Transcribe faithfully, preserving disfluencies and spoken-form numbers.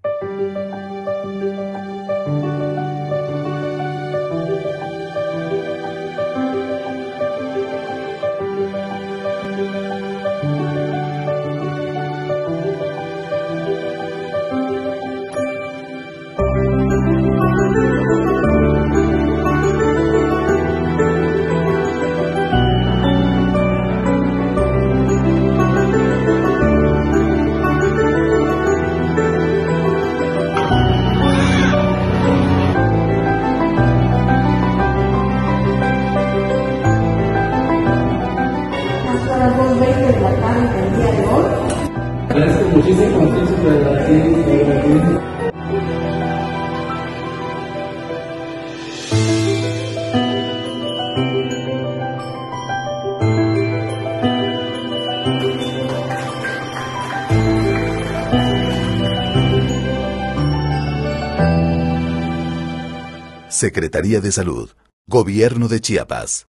Agradezco muchísimo a todos por la ciencia. Secretaría de Salud, Gobierno de Chiapas.